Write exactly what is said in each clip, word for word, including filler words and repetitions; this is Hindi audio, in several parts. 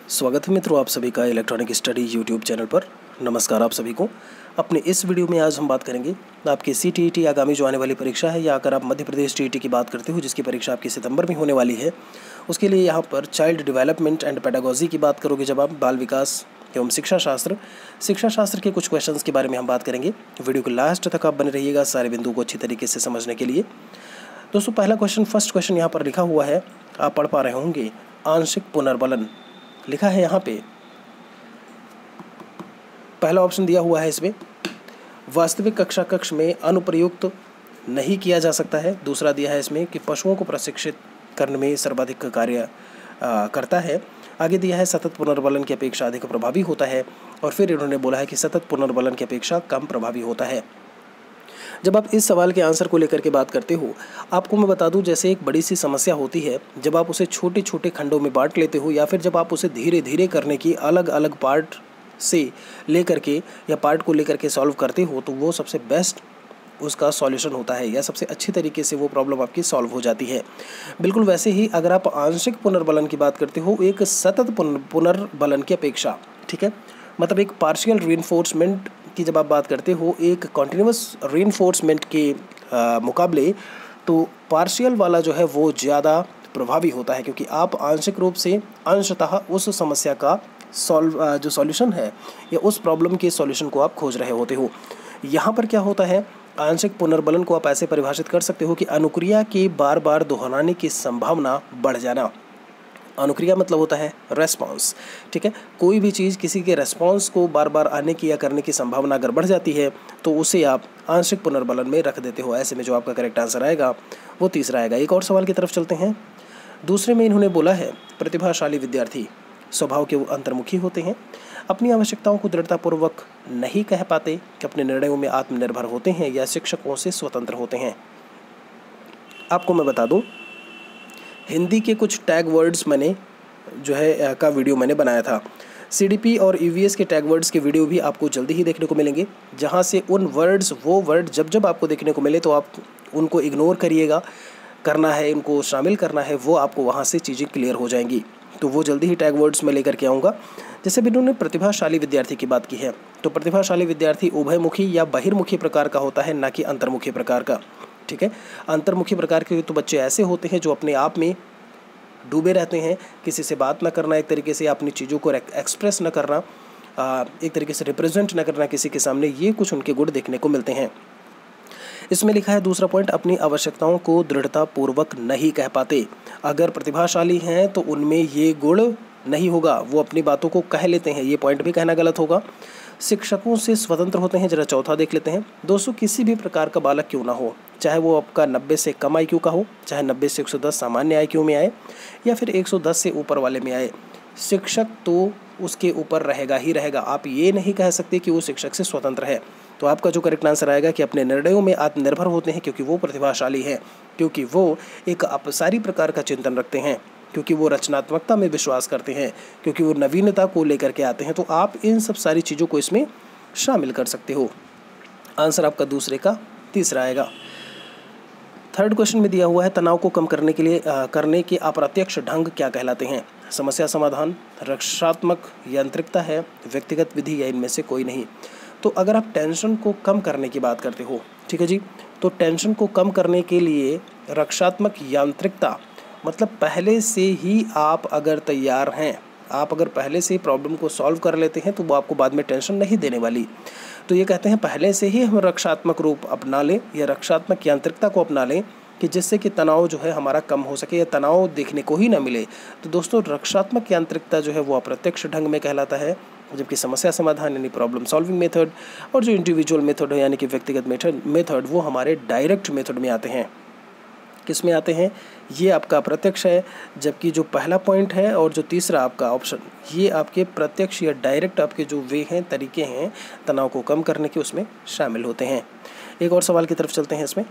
स्वागत है मित्रों आप सभी का इलेक्ट्रॉनिक स्टडी यूट्यूब चैनल पर। नमस्कार आप सभी को। अपने इस वीडियो में आज हम बात करेंगे आपके सी टी ई टी आगामी जो आने वाली परीक्षा है, या अगर आप Madhya Pradesh T E T की बात करते हो जिसकी परीक्षा आपकी सितंबर में होने वाली है, उसके लिए यहाँ पर चाइल्ड डेवलपमेंट एंड पेडागोजी की बात करोगे जब आप, बाल विकास एवं शिक्षा शास्त्र शिक्षा शास्त्र के कुछ क्वेश्चंस के बारे में हम बात करेंगे। वीडियो के लास्ट तक आप बने रहिएगा सारे बिंदुओं को अच्छी तरीके से समझने के लिए। दोस्तों पहला क्वेश्चन, फर्स्ट क्वेश्चन यहाँ पर लिखा हुआ है, आप पढ़ पा रहे होंगे, आंशिक पुनर्बलन लिखा है यहाँ पे। पहला ऑप्शन दिया हुआ है इसमें, वास्तविक कक्षा कक्ष में अनुप्रयुक्त नहीं किया जा सकता है। दूसरा दिया है इसमें कि पशुओं को प्रशिक्षित करने में सर्वाधिक कार्य आ, करता है। आगे दिया है सतत पुनर्बलन की अपेक्षा अधिक प्रभावी होता है, और फिर इन्होंने बोला है कि सतत पुनर्बलन की अपेक्षा कम प्रभावी होता है। जब आप इस सवाल के आंसर को लेकर के बात करते हो, आपको मैं बता दूं, जैसे एक बड़ी सी समस्या होती है, जब आप उसे छोटे छोटे खंडों में बांट लेते हो, या फिर जब आप उसे धीरे धीरे करने की अलग अलग पार्ट से लेकर के या पार्ट को लेकर के सॉल्व करते हो, तो वो सबसे बेस्ट उसका सॉल्यूशन होता है, या सबसे अच्छी तरीके से वो प्रॉब्लम आपकी सॉल्व हो जाती है। बिल्कुल वैसे ही अगर आप आंशिक पुनर्बलन की बात करते हो, एक सतत पुनर्बलन की अपेक्षा, ठीक है, मतलब एक पार्शियल रीइंफोर्समेंट की जब आप बात करते हो, एक कॉन्टिन्यूस रीइंफोर्समेंट के आ, मुकाबले तो पार्शियल वाला जो है वो ज़्यादा प्रभावी होता है, क्योंकि आप आंशिक रूप से अंशतः उस समस्या का सॉल्व जो सॉल्यूशन है या उस प्रॉब्लम के सॉल्यूशन को आप खोज रहे होते हो। यहाँ पर क्या होता है, आंशिक पुनर्बलन को आप ऐसे परिभाषित कर सकते हो कि अनुक्रिया के बार बार दोहराने की संभावना बढ़ जाना। अनुक्रिया मतलब होता है रेस्पॉन्स, ठीक है। कोई भी चीज़ किसी के रेस्पॉन्स को बार बार आने की या करने की संभावना अगर बढ़ जाती है तो उसे आप आंशिक पुनर्बलन में रख देते हो। ऐसे में जो आपका करेक्ट आंसर आएगा वो तीसरा आएगा। एक और सवाल की तरफ चलते हैं। दूसरे में इन्होंने बोला है, प्रतिभाशाली विद्यार्थी स्वभाव के अंतर्मुखी होते हैं, अपनी आवश्यकताओं को दृढ़तापूर्वक नहीं कह पाते, कि अपने निर्णयों में आत्मनिर्भर होते हैं या शिक्षकों से स्वतंत्र होते हैं। आपको मैं बता दूं, हिंदी के कुछ टैग वर्ड्स मैंने जो है का वीडियो मैंने बनाया था। सी डी पी और ई वी एस के टैग वर्ड्स के वीडियो भी आपको जल्दी ही देखने को मिलेंगे, जहां से उन वर्ड्स वो वर्ड जब जब आपको देखने को मिले तो आप उनको इग्नोर करिएगा, करना है इनको शामिल करना है, वो आपको वहां से चीज़ें क्लियर हो जाएंगी। तो वो जल्दी ही टैग वर्ड्स में लेकर के आऊँगा। जैसे भी इन्होंने प्रतिभाशाली विद्यार्थी की बात की है, तो प्रतिभाशाली विद्यार्थी उभयमुखी या बहिर्मुखी प्रकार का होता है, ना कि अंतर्मुखी प्रकार का, ठीक है। अंतर्मुखी प्रकार के तो बच्चे ऐसे होते हैं जो अपने आप में डूबे रहते हैं, किसी से बात ना करना, एक तरीके से अपनी चीज़ों को एक्सप्रेस ना करना, एक तरीके से रिप्रेजेंट ना करना किसी के सामने, ये कुछ उनके गुण देखने को मिलते हैं। इसमें लिखा है दूसरा पॉइंट, अपनी आवश्यकताओं को दृढ़तापूर्वक नहीं कह पाते। अगर प्रतिभाशाली हैं तो उनमें ये गुण नहीं होगा, वो अपनी बातों को कह लेते हैं, ये पॉइंट भी कहना गलत होगा। शिक्षकों से स्वतंत्र होते हैं, जरा चौथा देख लेते हैं। दोस्तों किसी भी प्रकार का बालक क्यों ना हो, चाहे वो आपका नब्बे से कम आई क्यू का हो, चाहे नब्बे से एक सौ दस सामान्य आई क्यू में आए, या फिर एक सौ दस से ऊपर वाले में आए, शिक्षक तो उसके ऊपर रहेगा ही रहेगा। आप ये नहीं कह सकते कि वो शिक्षक से स्वतंत्र है। तो आपका जो करेक्ट आंसर आएगा कि अपने निर्णयों में आत्मनिर्भर होते हैं, क्योंकि वो प्रतिभाशाली हैं, क्योंकि वो एक अपसारी प्रकार का चिंतन रखते हैं, क्योंकि वो रचनात्मकता में विश्वास करते हैं, क्योंकि वो नवीनता को लेकर के आते हैं। तो आप इन सब सारी चीज़ों को इसमें शामिल कर सकते हो। आंसर आपका दूसरे का तीसरा आएगा। थर्ड क्वेश्चन में दिया हुआ है, तनाव को कम करने के लिए आ, करने के अप्रत्यक्ष ढंग क्या कहलाते हैं? समस्या समाधान, रक्षात्मक यांत्रिकता है, व्यक्तिगत विधि, या इनमें से कोई नहीं। तो अगर आप टेंशन को कम करने की बात करते हो, ठीक है जी, तो टेंशन को कम करने के लिए रक्षात्मक यांत्रिकता मतलब पहले से ही आप अगर तैयार हैं, आप अगर पहले से ही प्रॉब्लम को सॉल्व कर लेते हैं, तो वो आपको बाद में टेंशन नहीं देने वाली। तो ये कहते हैं पहले से ही हम रक्षात्मक रूप अपना लें या रक्षात्मक यांत्रिकता को अपना लें, कि जिससे कि तनाव जो है हमारा कम हो सके या तनाव देखने को ही ना मिले। तो दोस्तों रक्षात्मक यांत्रिकता जो है वो अप्रत्यक्ष ढंग में कहलाता है, जबकि समस्या समाधान यानी प्रॉब्लम सॉल्विंग मेथड और जो इंडिविजुअल मेथड है यानी कि व्यक्तिगत मेथड मेथड वो हमारे डायरेक्ट मेथड में आते हैं। किस में आते हैं? ये आपका प्रत्यक्ष है, जबकि जो पहला पॉइंट है और जो तीसरा आपका ऑप्शन, ये आपके प्रत्यक्ष या डायरेक्ट आपके जो वे हैं, तरीके हैं तनाव को कम करने के, उसमें शामिल होते हैं। एक और सवाल की तरफ चलते हैं। इसमें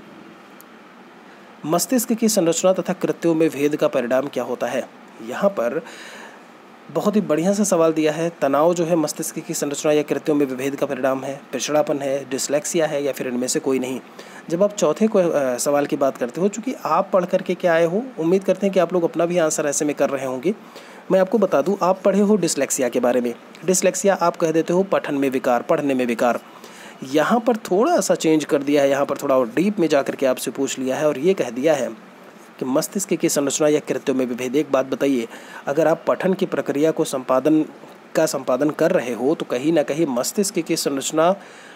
मस्तिष्क की संरचना तथा कृत्यों में भेद का परिणाम क्या होता है? यहाँ पर बहुत ही बढ़िया सा सवाल दिया है। तनाव जो है मस्तिष्क की संरचना या कृत्यों में विभेद का परिणाम है, पिछड़ापन है, डिसलेक्सिया है, या फिर इनमें से कोई नहीं। जब आप चौथे को सवाल की बात करते हो, चूँकि आप पढ़ करके क्या आए हो, उम्मीद करते हैं कि आप लोग अपना भी आंसर ऐसे में कर रहे होंगे, मैं आपको बता दूं, आप पढ़े हो डिसलेक्सिया के बारे में। डिसलेक्सिया आप कह देते हो पठन में विकार, पढ़ने में विकार। यहाँ पर थोड़ा सा चेंज कर दिया है, यहाँ पर थोड़ा और डीप में जाकर के आपसे पूछ लिया है और ये कह दिया है कि मस्तिष्क की संरचना या कृत्यों में विभेद। एक बात बताइए, अगर आप पठन की प्रक्रिया को संपादन का संपादन कर रहे हो तो कहीं ना कहीं मस्तिष्क की संरचना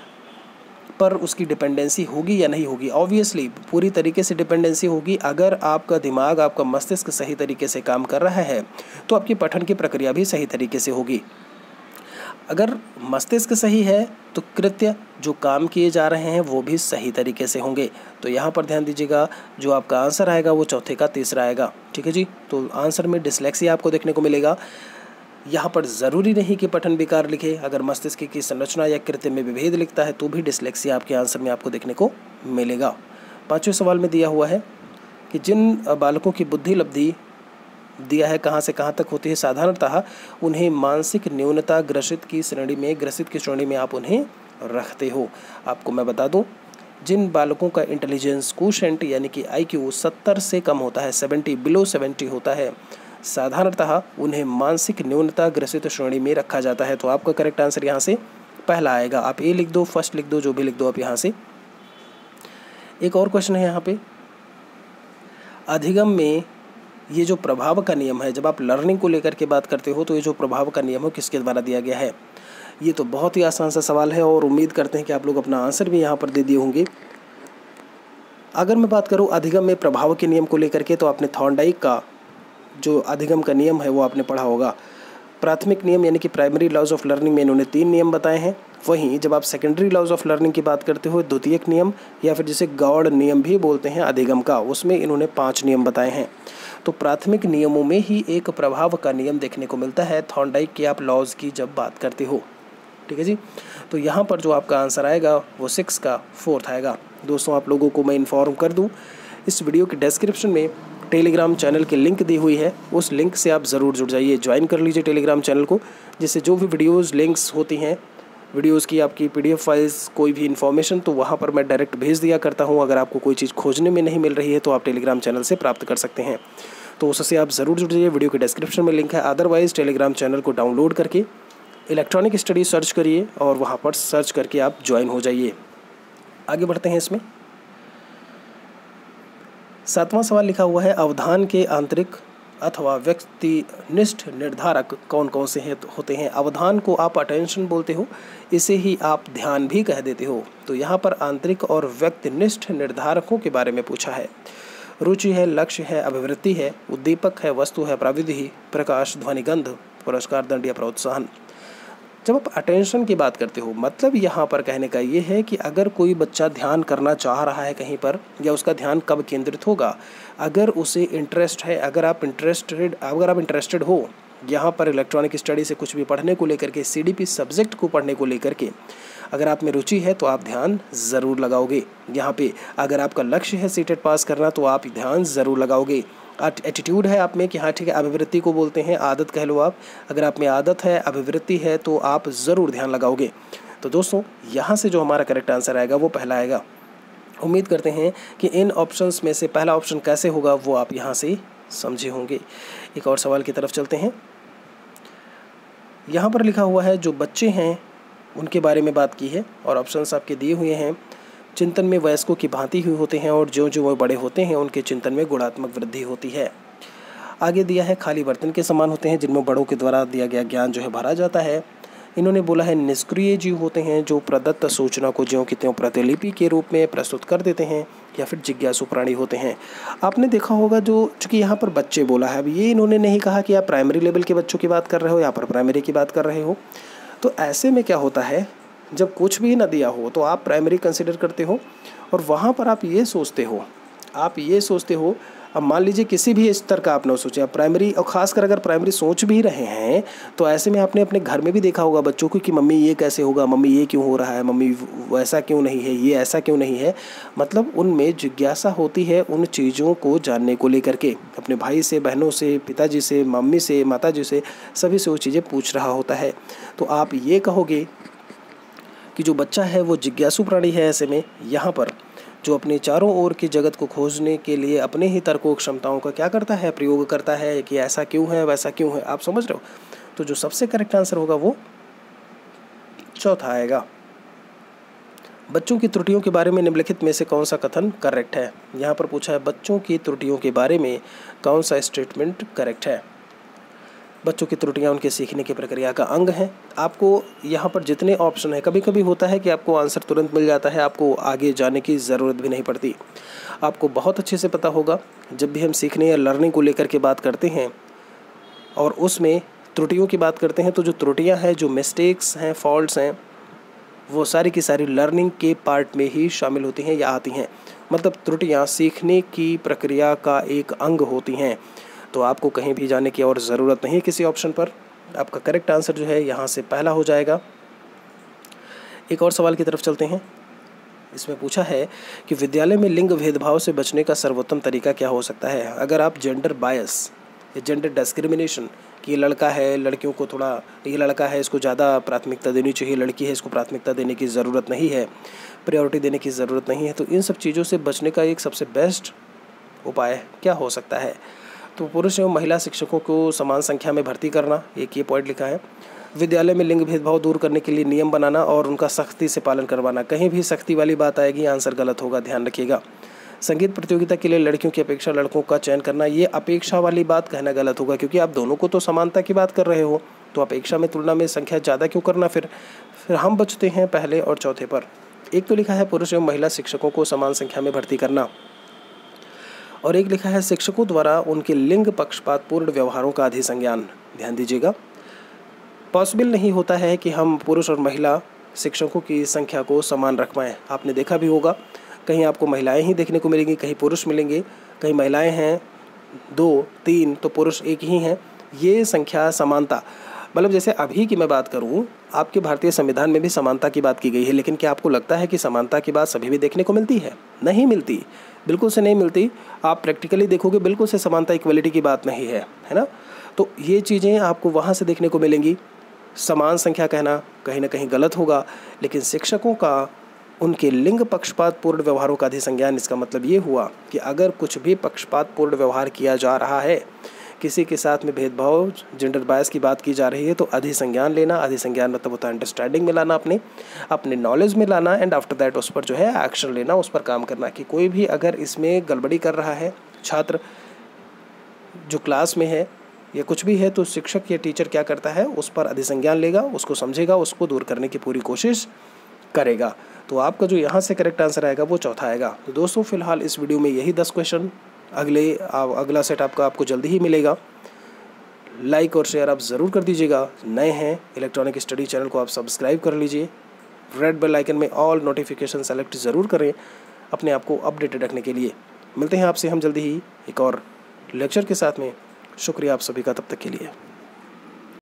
पर उसकी डिपेंडेंसी होगी या नहीं होगी? ऑब्वियसली पूरी तरीके से डिपेंडेंसी होगी। अगर आपका दिमाग, आपका मस्तिष्क सही तरीके से काम कर रहा है तो आपकी पठन की प्रक्रिया भी सही तरीके से होगी। अगर मस्तिष्क सही है तो कृत्य जो काम किए जा रहे हैं वो भी सही तरीके से होंगे। तो यहाँ पर ध्यान दीजिएगा, जो आपका आंसर आएगा वो चौथे का तीसरा आएगा। ठीक है जी, तो आंसर में डिसलेक्सिया आपको देखने को मिलेगा। यहाँ पर ज़रूरी नहीं कि पठन विकार लिखे, अगर मस्तिष्क की संरचना या कृत्य में विभेद लिखता है तो भी डिसलेक्सिया आपके आंसर में आपको देखने को मिलेगा। पाँचवें सवाल में दिया हुआ है कि जिन बालकों की बुद्धि लब्धि दिया है कहाँ से कहाँ तक होती है, साधारणतः उन्हें मानसिक न्यूनता ग्रसित की श्रेणी में ग्रसित की श्रेणी में आप उन्हें रखते हो। आपको मैं बता दूं, जिन बालकों का इंटेलिजेंस कोशेंट यानी कि आई क्यू सत्तर से कम होता है, सेवेंटी बिलो सेवेंटी होता है, साधारणतः उन्हें मानसिक न्यूनता ग्रसित श्रेणी में रखा जाता है। तो आपका करेक्ट आंसर यहाँ से पहला आएगा। आप ए लिख दो, फर्स्ट लिख दो, जो भी लिख दो आप यहाँ से। एक और क्वेश्चन है यहाँ पे, अधिगम में ये जो प्रभाव का नियम है, जब आप लर्निंग को लेकर के बात करते हो तो ये जो प्रभाव का नियम है किसके द्वारा दिया गया है? ये तो बहुत ही आसान सा सवाल है और उम्मीद करते हैं कि आप लोग अपना आंसर भी यहाँ पर दे दिए होंगे। अगर मैं बात करूँ अधिगम में प्रभाव के नियम को लेकर के, तो आपने थॉर्नडाइक का जो अधिगम का नियम है वो आपने पढ़ा होगा। प्राथमिक नियम यानी कि प्राइमरी लॉज ऑफ लर्निंग में इन्होंने तीन नियम बताए हैं। वहीं जब आप सेकेंडरी लॉज ऑफ लर्निंग की बात करते हो, द्वितीयक नियम या फिर जिसे गौड़ नियम भी बोलते हैं अधिगम का, उसमें इन्होंने पाँच नियम बताए हैं। तो प्राथमिक नियमों में ही एक प्रभाव का नियम देखने को मिलता है थॉर्नडाइक के आप लॉज की जब बात करते हो। ठीक है जी, तो यहाँ पर जो आपका आंसर आएगा वो सिक्स का फोर्थ आएगा। दोस्तों, आप लोगों को मैं इन्फॉर्म कर दूँ, इस वीडियो के डिस्क्रिप्शन में टेलीग्राम चैनल की लिंक दी हुई है, उस लिंक से आप ज़रूर जुड़ जाइए, ज्वाइन कर लीजिए टेलीग्राम चैनल को, जिससे जो भी वीडियोज़ लिंक्स होती हैं, वीडियोज़ की आपकी पीडीएफ फाइल्स, कोई भी इन्फॉर्मेशन, तो वहाँ पर मैं डायरेक्ट भेज दिया करता हूँ। अगर आपको कोई चीज़ खोजने में नहीं मिल रही है तो आप टेलीग्राम चैनल से प्राप्त कर सकते हैं। तो उससे आप ज़रूर जुड़ जाइए, वीडियो के डिस्क्रिप्शन में लिंक है। अदरवाइज़ टेलीग्राम चैनल को डाउनलोड करके इलेक्ट्रॉनिक स्टडी सर्च करिए और वहाँ पर सर्च करके आप ज्वाइन हो जाइए। आगे बढ़ते हैं इसमें। सातवां सवाल लिखा हुआ है, अवधान के आंतरिक अथवा व्यक्तिनिष्ठ निर्धारक कौन कौन से होते हैं? अवधान को आप अटेंशन बोलते हो, इसे ही आप ध्यान भी कह देते हो। तो यहाँ पर आंतरिक और व्यक्तिनिष्ठ निर्धारकों के बारे में पूछा है। रुचि है, लक्ष्य है, अभिवृत्ति है, उद्दीपक है, वस्तु है, प्रविधि, प्रकाश, ध्वनि, गंध, पुरस्कार, दंड या प्रोत्साहन। जब आप अटेंशन की बात करते हो, मतलब यहाँ पर कहने का ये है कि अगर कोई बच्चा ध्यान करना चाह रहा है कहीं पर, या उसका ध्यान कब केंद्रित होगा, अगर उसे इंटरेस्ट है, अगर आप इंटरेस्टेड अगर आप इंटरेस्टेड हो यहाँ पर इलेक्ट्रॉनिक स्टडी से कुछ भी पढ़ने को लेकर के, सीडीपी सब्जेक्ट को पढ़ने को लेकर के अगर आप में रुचि है तो आप ध्यान ज़रूर लगाओगे। यहाँ पे अगर आपका लक्ष्य है सीटेट पास करना तो आप ध्यान ज़रूर लगाओगे। एटीट्यूड है आप में कि हाँ ठीक है, अभिवृत्ति को बोलते हैं, आदत कह लो आप, अगर आप में आदत है, अभिवृत्ति है तो आप ज़रूर ध्यान लगाओगे। तो दोस्तों, यहाँ से जो हमारा करेक्ट आंसर आएगा वो पहला आएगा। उम्मीद करते हैं कि इन ऑप्शंस में से पहला ऑप्शन कैसे होगा वो आप यहाँ से समझे होंगे। एक और सवाल की तरफ चलते हैं। यहाँ पर लिखा हुआ है, जो बच्चे हैं उनके बारे में बात की है और ऑप्शंस आपके दिए हुए हैं। चिंतन में वयस्कों की भांति हुए होते हैं और जो जो वो बड़े होते हैं उनके चिंतन में गुणात्मक वृद्धि होती है। आगे दिया है, खाली बर्तन के समान होते हैं जिनमें बड़ों के द्वारा दिया गया ज्ञान जो है भरा जाता है। इन्होंने बोला है, निष्क्रिय जीव होते हैं जो प्रदत्त सूचना को ज्यों की त्यों प्रतिलिपि के रूप में प्रस्तुत कर देते हैं, या फिर जिज्ञासु प्राणी होते हैं। आपने देखा होगा, जो चूँकि यहाँ पर बच्चे बोला है, अब ये इन्होंने नहीं कहा कि आप प्राइमरी लेवल के बच्चों की बात कर रहे हो, यहाँ पर प्राइमरी की बात कर रहे हो। तो ऐसे में क्या होता है, जब कुछ भी ना दिया हो तो आप प्राइमरी कंसिडर करते हो और वहाँ पर आप ये सोचते हो आप ये सोचते हो अब मान लीजिए किसी भी स्तर का आपने सोचा प्राइमरी, और ख़ासकर अगर प्राइमरी सोच भी रहे हैं तो ऐसे में आपने अपने घर में भी देखा होगा बच्चों को कि मम्मी ये कैसे होगा, मम्मी ये क्यों हो रहा है, मम्मी वैसा क्यों नहीं है, ये ऐसा क्यों नहीं है। मतलब उनमें जिज्ञासा होती है उन चीज़ों को जानने को लेकर के, अपने भाई से, बहनों से, पिताजी से, मम्मी से, माताजी से, सभी से वो चीज़ें पूछ रहा होता है। तो आप ये कहोगे कि जो बच्चा है वो जिज्ञासु प्राणी है। ऐसे में यहाँ पर जो अपने चारों ओर के जगत को खोजने के लिए अपने ही तर्कों क्षमताओं का क्या करता है, प्रयोग करता है कि ऐसा क्यों है वैसा क्यों है। आप समझ रहे हो? तो जो सबसे करेक्ट आंसर होगा वो चौथा आएगा। बच्चों की त्रुटियों के बारे में निम्नलिखित में से कौन सा कथन करेक्ट है? यहाँ पर पूछा है बच्चों की त्रुटियों के बारे में कौन सा स्टेटमेंट करेक्ट है। बच्चों की त्रुटियाँ उनके सीखने की प्रक्रिया का अंग हैं। आपको यहाँ पर जितने ऑप्शन हैं, कभी कभी होता है कि आपको आंसर तुरंत मिल जाता है, आपको आगे जाने की ज़रूरत भी नहीं पड़ती। आपको बहुत अच्छे से पता होगा जब भी हम सीखने या लर्निंग को लेकर के बात करते हैं और उसमें त्रुटियों की बात करते हैं, तो जो त्रुटियाँ हैं, जो मिस्टेक्स हैं, फॉल्ट्स हैं, वो सारी की सारी लर्निंग के पार्ट में ही शामिल होती हैं या आती हैं। मतलब त्रुटियाँ सीखने की प्रक्रिया का एक अंग होती हैं। तो आपको कहीं भी जाने की और ज़रूरत नहीं किसी ऑप्शन पर। आपका करेक्ट आंसर जो है यहाँ से पहला हो जाएगा। एक और सवाल की तरफ चलते हैं। इसमें पूछा है कि विद्यालय में लिंग भेदभाव से बचने का सर्वोत्तम तरीका क्या हो सकता है। अगर आप जेंडर बायस या जेंडर डिस्क्रिमिनेशन कि ये लड़का है, लड़कियों को थोड़ा, ये लड़का है इसको ज़्यादा प्राथमिकता देनी चाहिए, लड़की है इसको प्राथमिकता देने की ज़रूरत नहीं है, प्रायोरिटी देने की ज़रूरत नहीं है, तो इन सब चीज़ों से बचने का एक सबसे बेस्ट उपाय क्या हो सकता है? तो पुरुष एवं महिला शिक्षकों को समान संख्या में भर्ती करना, एक ये पॉइंट लिखा है। विद्यालय में लिंग भेदभाव दूर करने के लिए नियम बनाना और उनका सख्ती से पालन करवाना। कहीं भी सख्ती वाली बात आएगी आंसर गलत होगा, ध्यान रखिएगा। संगीत प्रतियोगिता के लिए लड़कियों की अपेक्षा लड़कों का चयन करना, ये अपेक्षा वाली बात कहना गलत होगा क्योंकि आप दोनों को तो समानता की बात कर रहे हो, तो अपेक्षा में तुलना में संख्या ज़्यादा क्यों करना। फिर फिर हम बचते हैं पहले और चौथे पर। एक तो लिखा है पुरुष एवं महिला शिक्षकों को समान संख्या में भर्ती करना, और एक लिखा है शिक्षकों द्वारा उनके लिंग पक्षपात पूर्ण व्यवहारों का अधिसंज्ञान। ध्यान दीजिएगा, पॉसिबल नहीं होता है कि हम पुरुष और महिला शिक्षकों की संख्या को समान रख पाएँ। आपने देखा भी होगा, कहीं आपको महिलाएं ही देखने को मिलेंगी, कहीं पुरुष मिलेंगे, कहीं महिलाएं हैं दो तीन तो पुरुष एक ही हैं। ये संख्या समानता, मतलब जैसे अभी की मैं बात करूं, आपके भारतीय संविधान में भी समानता की बात की गई है, लेकिन क्या आपको लगता है कि समानता की बात सभी भी देखने को मिलती है? नहीं मिलती, बिल्कुल से नहीं मिलती। आप प्रैक्टिकली देखोगे बिल्कुल से समानता इक्वलिटी की बात नहीं है, है ना। तो ये चीज़ें आपको वहाँ से देखने को मिलेंगी। समान संख्या कहना कहीं ना कहीं गलत होगा, लेकिन शिक्षकों का उनके लिंग पक्षपात पूर्ण व्यवहारों का अधिसंज्ञान, इसका मतलब ये हुआ कि अगर कुछ भी पक्षपात पूर्ण व्यवहार किया जा रहा है, किसी के साथ में भेदभाव, जेंडर बायस की बात की जा रही है, तो अधिसंज्ञान लेना। अधिसंज्ञान मतलब होता है अंडरस्टैंडिंग में लाना, अपने अपने नॉलेज में लाना, एंड आफ्टर दैट उस पर जो है एक्शन लेना, उस पर काम करना। कि कोई भी अगर इसमें गड़बड़ी कर रहा है, छात्र जो क्लास में है या कुछ भी है, तो शिक्षक या टीचर क्या करता है, उस पर अधिसंज्ञान लेगा, उसको समझेगा, उसको दूर करने की पूरी कोशिश करेगा। तो आपका जो यहाँ से करेक्ट आंसर आएगा वो चौथा आएगा। तो दोस्तों फिलहाल इस वीडियो में यही दस क्वेश्चन, अगले अगला सेट आपका आपको जल्दी ही मिलेगा। लाइक और शेयर आप ज़रूर कर दीजिएगा। नए हैं इलेक्ट्रॉनिक स्टडी चैनल को आप सब्सक्राइब कर लीजिए। रेड बेल आइकन में ऑल नोटिफिकेशन सेलेक्ट ज़रूर करें अपने आप को अपडेटेड रखने के लिए। मिलते हैं आपसे हम जल्दी ही एक और लेक्चर के साथ में। शुक्रिया आप सभी का तब तक के लिए।